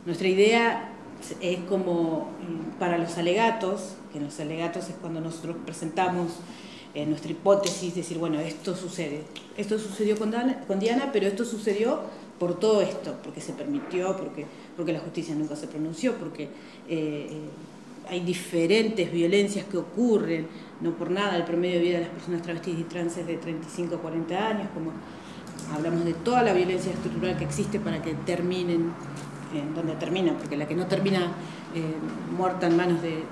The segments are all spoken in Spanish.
Nuestra idea es como para los alegatos, que en los alegatos es cuando nosotros presentamos nuestra hipótesis, decir, bueno, esto sucedió con Diana, pero esto sucedió por todo esto, porque se permitió, porque la justicia nunca se pronunció, porque hay diferentes violencias que ocurren, no por nada el promedio de vida de las personas travestis y trans es de 35 a 40 años, como hablamos de toda la violencia estructural que existe para que terminen donde termina, porque la que no termina muerta en manos de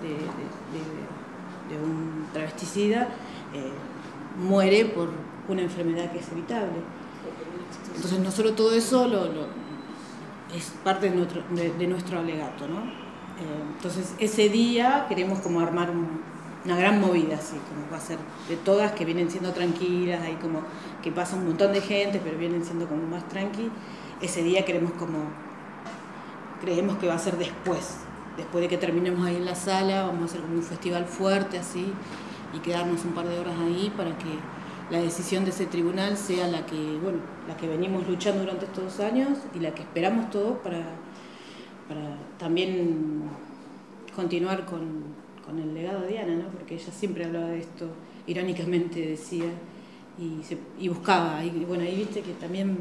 un travesticida muere por una enfermedad que es evitable. Entonces no solo todo eso es parte de nuestro alegato, ¿no? Entonces ese día queremos como armar una gran movida, así como va a ser de todas que vienen siendo tranquilas, ahí como que pasa un montón de gente, pero vienen siendo como más tranqui. Ese día creemos que va a ser después de que terminemos ahí en la sala, vamos a hacer como un festival fuerte así y quedarnos un par de horas ahí para que la decisión de ese tribunal sea la que venimos luchando durante estos 2 años y la que esperamos todos para también continuar con el legado de Diana, ¿no? Porque ella siempre hablaba de esto, irónicamente decía, y buscaba, y bueno, ahí viste que también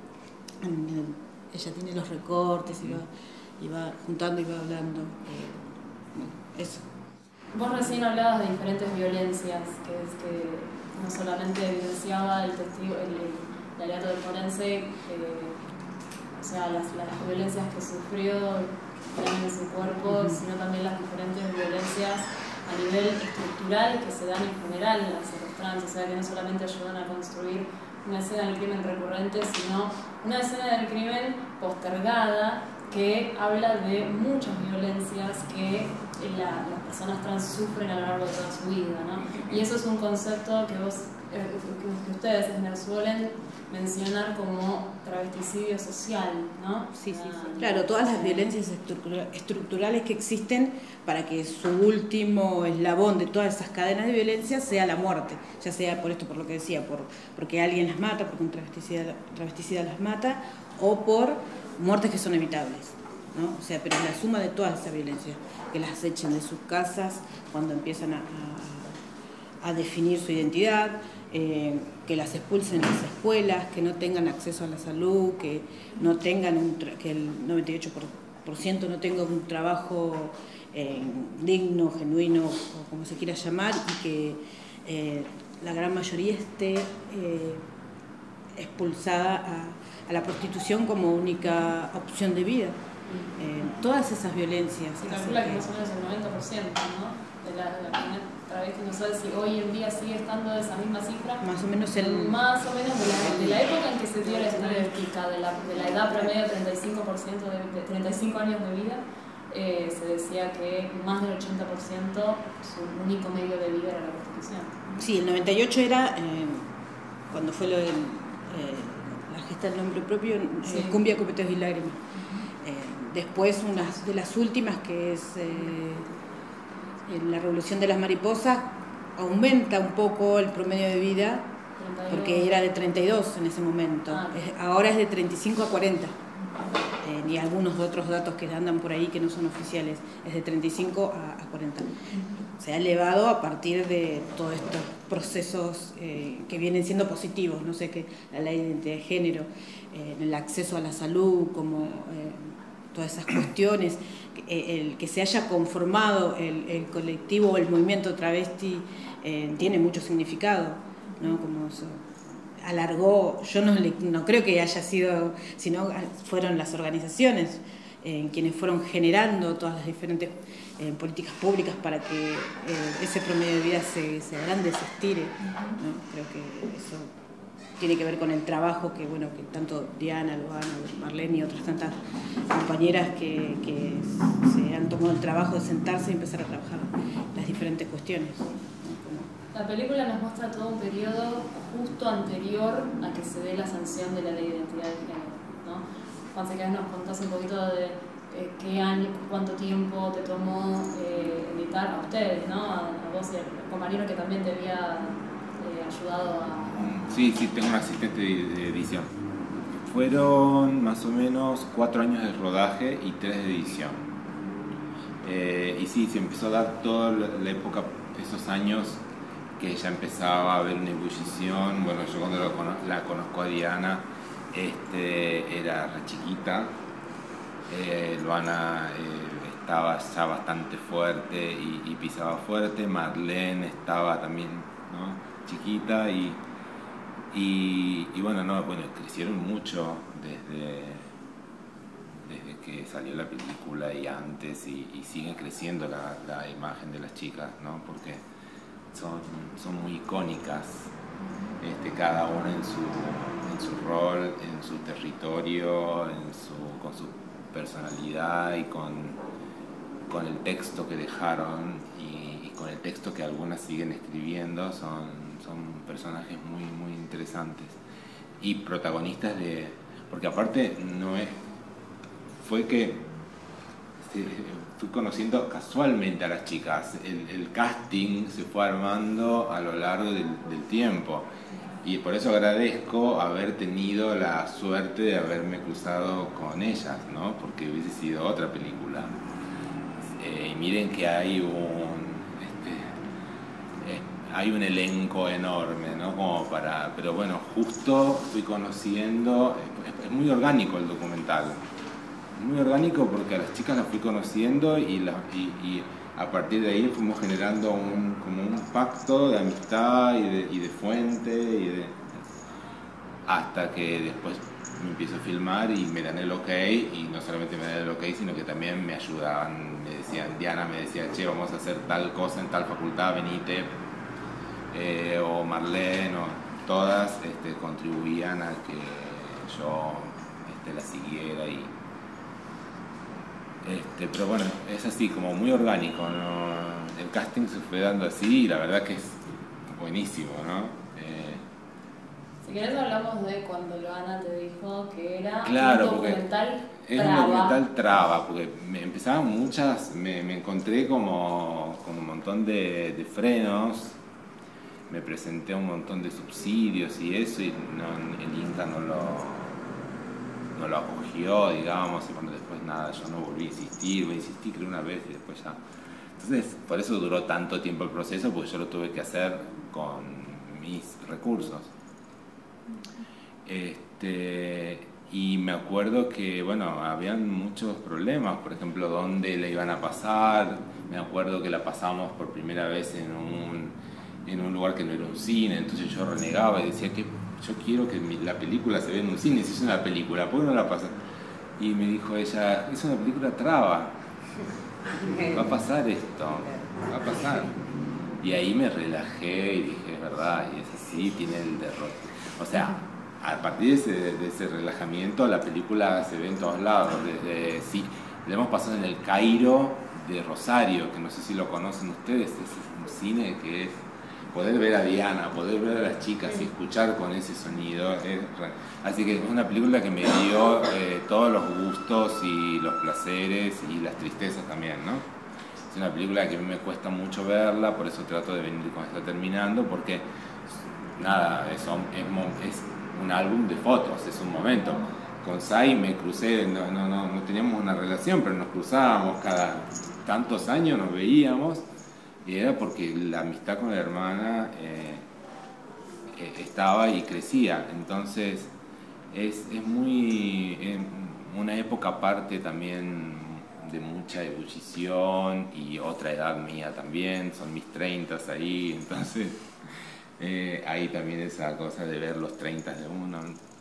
ella tiene los recortes y va juntando y va hablando, eso. Vos recién hablabas de diferentes violencias, que no solamente evidenciaba el alegato del forense, o sea, las violencias que sufrió en su cuerpo, sino también las diferentes violencias a nivel estructural que se dan en general hacia los trans, o sea, que no solamente ayudan a construir una escena del crimen recurrente, sino una escena del crimen postergada que habla de muchas violencias que las personas trans sufren a lo largo de toda su vida, ¿no? Y eso es un concepto que que ustedes en el suelen mencionar como travesticidio social, ¿no? Sí. Claro, todas las violencias estructurales que existen para que su último eslabón de todas esas cadenas de violencia sea la muerte, ya sea por esto, por lo que decía, porque alguien las mata, porque un travesticida las mata, o por muertes que son evitables, ¿no? O sea, pero es la suma de todas esas violencias, que las echen de sus casas cuando empiezan a definir su identidad, que las expulsen de las escuelas, que no tengan acceso a la salud, que no tengan que el 98% no tenga un trabajo digno, genuino, o como se quiera llamar, y que la gran mayoría esté expulsada a la prostitución como única opción de vida. Todas esas violencias. Se calcula que más o menos el 90%, ¿no? de la travesti, no sé si hoy en día sigue estando esa misma cifra. Más o menos de la época en que se dio la estadística de la edad promedio de 35 años de vida, se decía que más del 80% su único medio de vida era la prostitución. Sí, el 98 era cuando fue lo de la gesta del nombre propio, sí. Cumbia, copeteos y lágrimas. Después una de las últimas, que es la revolución de las mariposas, aumenta un poco el promedio de vida, 32. Porque era de 32 en ese momento. Ahora es de 35 a 40. Y algunos otros datos que andan por ahí que no son oficiales, es de 35 a 40. Se ha elevado a partir de todos estos procesos que vienen siendo positivos, no sé, que la ley de identidad de género, el acceso a la salud, como todas esas cuestiones, el que se haya conformado el colectivo o el movimiento travesti tiene mucho significado, ¿no? Como eso alargó, yo no creo que haya sido, sino fueron las organizaciones quienes fueron generando todas las diferentes políticas públicas para que ese promedio de vida se agrande, se estire, ¿no? Creo que eso tiene que ver con el trabajo que tanto Diana, Luana, Marlene y otras tantas compañeras que se han tomado el trabajo de sentarse y empezar a trabajar las diferentes cuestiones. La película nos muestra todo un periodo justo anterior a que se dé la sanción de la ley de identidad de género, ¿no? Juan, si querés nos contás un poquito de qué año, cuánto tiempo te tomó editar a ustedes, ¿no? A vos y al compañero que también te había ayudado a... Sí, tengo un asistente de edición. Fueron más o menos 4 años de rodaje y 3 de edición. Y sí, se empezó a dar toda la época, esos años que ya empezaba a haber una ebullición. Bueno, yo cuando la conozco a Diana, era re chiquita. Luana estaba ya bastante fuerte y pisaba fuerte. Marlene estaba también, ¿no?, chiquita y bueno, crecieron mucho desde que salió la película y antes, y sigue creciendo la imagen de las chicas, ¿no? Porque son muy icónicas, cada una en su rol, en su territorio, con su personalidad y con el texto que dejaron y con el texto que algunas siguen escribiendo. Son personajes muy, muy interesantes y protagonistas porque aparte fue que fui conociendo casualmente a las chicas. El casting se fue armando a lo largo del tiempo y por eso agradezco haber tenido la suerte de haberme cruzado con ellas, ¿no? Porque hubiese sido otra película. Miren que hay un elenco enorme, ¿no? Pero bueno, justo fui conociendo, es muy orgánico el documental. Muy orgánico porque a las chicas las fui conociendo y a partir de ahí fuimos generando como un pacto de amistad y de fuente hasta que después me empiezo a filmar y me dan el ok, y no solamente me dan el ok, sino que también me ayudaban, me decían, Diana me decía, che, vamos a hacer tal cosa en tal facultad, venite, o Marlene, o todas contribuían a que yo la siguiera pero bueno, es así, como muy orgánico, ¿no? El casting se fue dando así y la verdad que es buenísimo, ¿no? Si querés hablamos de cuando Luana te dijo que era claro, un documental traba. Es un documental traba, porque empezaban me encontré como con un montón de frenos, me presenté a un montón de subsidios y eso, y el Inca no lo acogió, digamos, y bueno, después nada, yo no volví a insistir, creo una vez y después ya. Entonces, por eso duró tanto tiempo el proceso, porque yo lo tuve que hacer con mis recursos. Y me acuerdo que, bueno, habían muchos problemas, por ejemplo, dónde la iban a pasar. Me acuerdo que la pasamos por primera vez en un lugar que no era un cine, entonces yo renegaba y decía que yo quiero que la película se vea en un cine, si es una película, ¿por qué no la pasa? Y me dijo ella, es una película traba, va a pasar esto, va a pasar. Y ahí me relajé y dije, es verdad, y es así, tiene el derrote. O sea, a partir de ese relajamiento, la película se ve en todos lados. Sí, la hemos pasado en el Cairo de Rosario, que no sé si lo conocen ustedes, es un cine que es poder ver a Diana, poder ver a las chicas y escuchar con ese sonido. Así que es una película que me dio todos los gustos y los placeres y las tristezas también, ¿no? Es una película que a mí me cuesta mucho verla, por eso trato de venir cuando está terminando, porque nada, es un álbum de fotos, es un momento. Con Sai me crucé, no teníamos una relación, pero nos cruzábamos cada tantos años, nos veíamos, y era porque la amistad con la hermana estaba y crecía. Entonces es muy una época aparte también de mucha ebullición y otra edad mía también, son mis 30 ahí, entonces hay también esa cosa de ver los 30 de uno.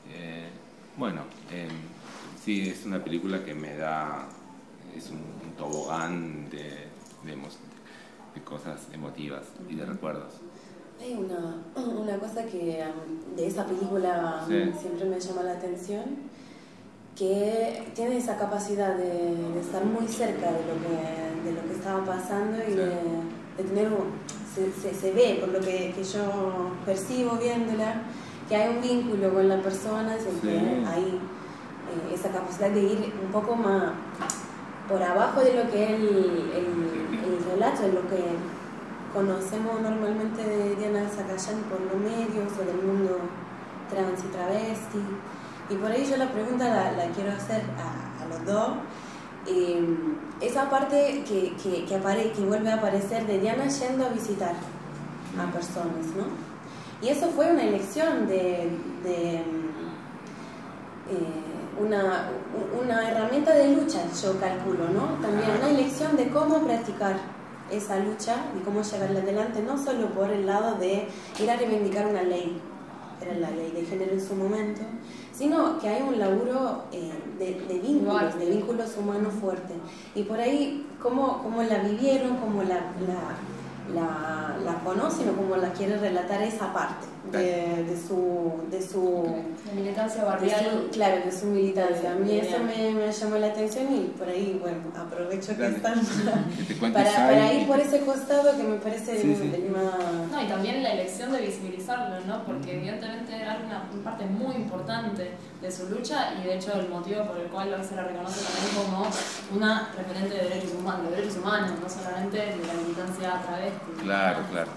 Sí, es una película que me da, es un tobogán de cosas emotivas y de recuerdos. Hay una cosa que de esa película siempre me llama la atención, que tiene esa capacidad de estar muy cerca de lo que estaba pasando y de tener, se ve por lo que yo percibo viéndola, que hay un vínculo con la persona, que hay esa capacidad de ir un poco más por abajo de lo que es el relato, de lo que conocemos normalmente de Diana Zacayán por los medios o del mundo trans y travesti, Y por ahí yo la pregunta la quiero hacer a los dos. Esa parte que vuelve a aparecer de Diana yendo a visitar a personas, ¿no? Y eso fue una elección una herramienta de lucha, yo calculo, ¿no? También una elección de cómo practicar esa lucha y cómo llevarla adelante, no solo por el lado de ir a reivindicar una ley, era la ley de género en su momento, sino que hay un laburo de vínculos humanos fuertes. Y por ahí, cómo la vivieron, cómo la conocen o cómo la quieren relatar esa parte de su militancia barrial. Claro, de su militancia. A mí eso me llamó la atención y por ahí, bueno, aprovecho que están para ir por ese costado que me parece el más... No, y también la elección de visibilizarlo, ¿no? Porque evidentemente era una parte muy importante de su lucha y de hecho el motivo por el cual hoy se la reconoce también como una referente de derechos humanos, no solamente de la militancia travesti. Claro, claro.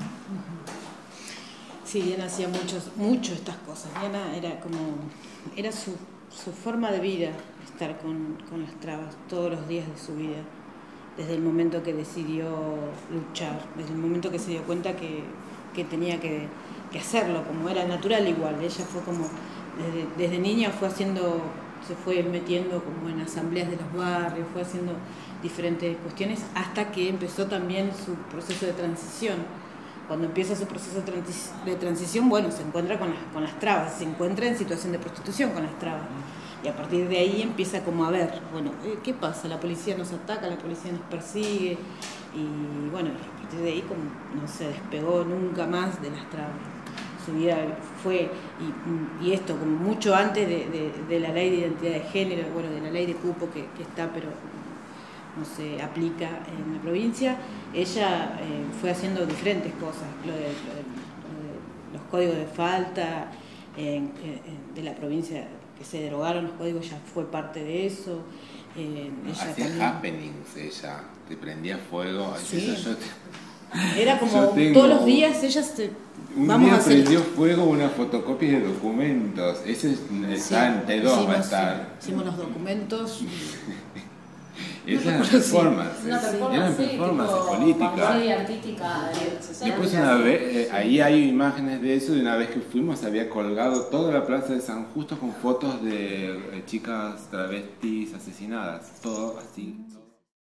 Sí, Diana hacía mucho estas cosas. Diana era su forma de vida, estar con las trabas todos los días de su vida, desde el momento que decidió luchar, desde el momento que se dio cuenta que tenía que hacerlo, como era natural igual. Ella fue como, desde niña se fue metiendo como en asambleas de los barrios, fue haciendo diferentes cuestiones, hasta que empezó también su proceso de transición. Cuando empieza su proceso de transición, bueno, se encuentra con las trabas, se encuentra en situación de prostitución con las trabas. Y a partir de ahí empieza como a ver, bueno, ¿qué pasa? La policía nos ataca, la policía nos persigue. Y bueno, a partir de ahí como no se despegó nunca más de las trabas. Su vida fue, y esto como mucho antes de la ley de identidad de género, bueno, de la ley de cupo que está, pero no se aplica en la provincia, ella fue haciendo diferentes cosas, lo de los códigos de falta de la provincia, que se derogaron los códigos, ya fue parte de eso. Hacía happenings, ella te prendía fuego. Sí. Era como todos los días ella un día prendió fuego una fotocopia de documentos. Ese está en T2, va a estar. Hicimos los documentos. Es una performance, era una performance política. Artística. Después una vez, ahí hay imágenes de eso, de una vez que fuimos había colgado toda la plaza de San Justo con fotos de chicas travestis asesinadas, todo así.